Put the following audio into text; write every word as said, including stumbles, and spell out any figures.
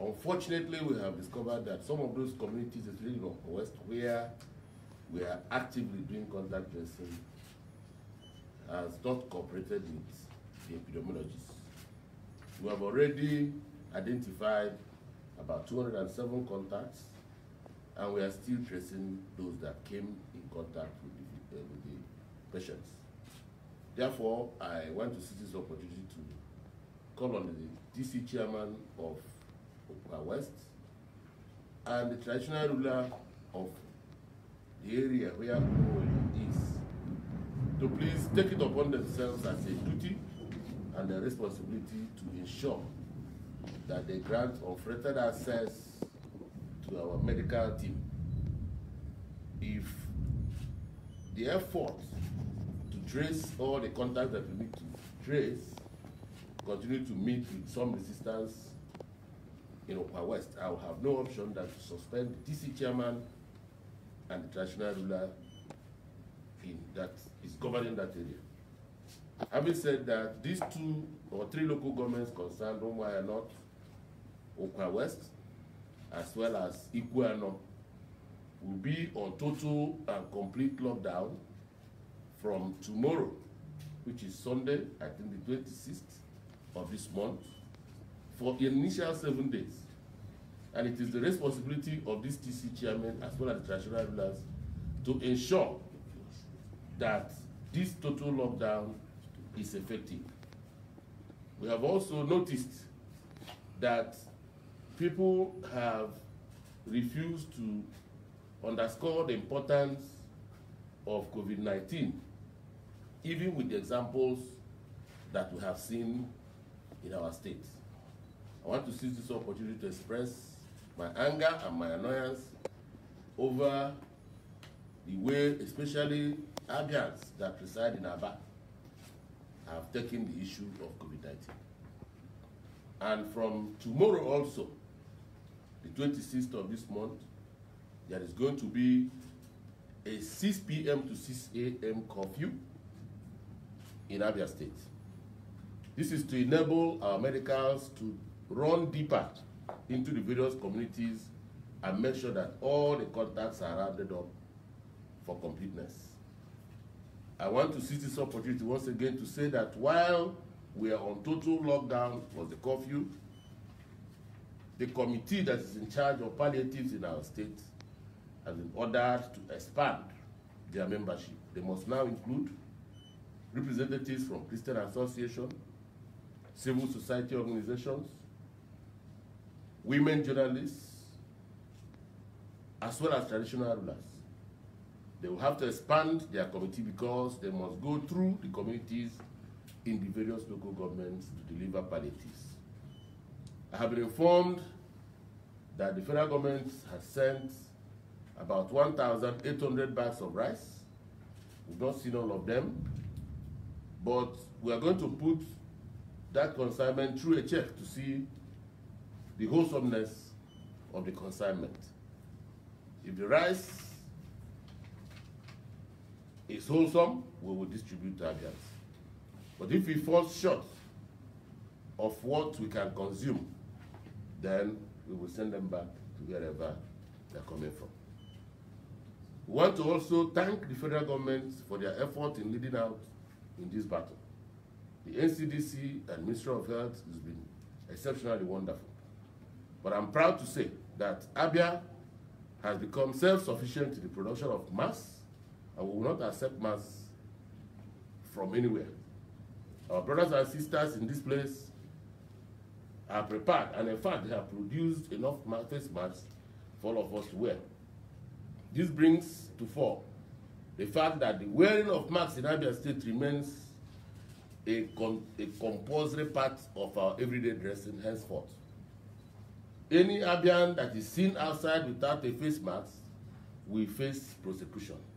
Unfortunately, we have discovered that some of those communities, especially in the West, where we are actively doing contact tracing, has not cooperated with the epidemiologists. We have already identified about two hundred seven contacts, and we are still tracing those that came in contact with the, uh, with the patients. Therefore, I want to seize this opportunity to call on the D C chairman of Okwa West and the traditional ruler of the area where Okwa is to please take it upon themselves as a duty and a responsibility to ensure that they grant unfettered access to our medical team. If the effort to trace all the contacts that we need to trace continue to meet with some resistance in Okwa West, I will have no option than to suspend the D C chairman and the traditional ruler in that is governing that area. Having said that, these two or three local governments concerned, Umuahia North, Okwa West, as well as Ikwe-Anor, will be on total and complete lockdown from tomorrow, which is Sunday, I think the twenty-sixth of this month, for the initial seven days. And it is the responsibility of this T C chairman as well as the traditional rulers to ensure that this total lockdown is effective. We have also noticed that people have refused to underscore the importance of COVID nineteen, even with the examples that we have seen in our state. I want to seize this opportunity to express my anger and my annoyance over the way, especially Abians that reside in Aba, have taken the issue of COVID nineteen. And from tomorrow also, the twenty-sixth of this month, there is going to be a six p m to six a m curfew in Abia State. This is to enable our medicals to run deeper into the various communities and make sure that all the contacts are rounded up for completeness. I want to seize this opportunity once again to say that while we are on total lockdown for the curfew, the committee that is in charge of palliatives in our state has been ordered to expand their membership. They must now include representatives from Christian Association, civil society organizations, women journalists, as well as traditional rulers. They will have to expand their committee because they must go through the communities in the various local governments to deliver palliatives. I have been informed that the federal government has sent about one thousand eight hundred bags of rice. We've not seen all of them, but we are going to put that consignment through a check to see the wholesomeness of the consignment. If the rice is wholesome, we will distribute to Abians. But if it falls short of what we can consume, then we will send them back to wherever they're coming from. We want to also thank the federal government for their effort in leading out in this battle. The N C D C and Ministry of Health has been exceptionally wonderful. But I'm proud to say that Abia has become self-sufficient in the production of masks, and we will not accept masks from anywhere. Our brothers and sisters in this place are prepared, and in fact, they have produced enough face masks for all of us to wear. This brings to fore the fact that the wearing of masks in Abia State remains a, con a compulsory part of our everyday dressing henceforth. Any Abian that is seen outside without a face mask will face prosecution.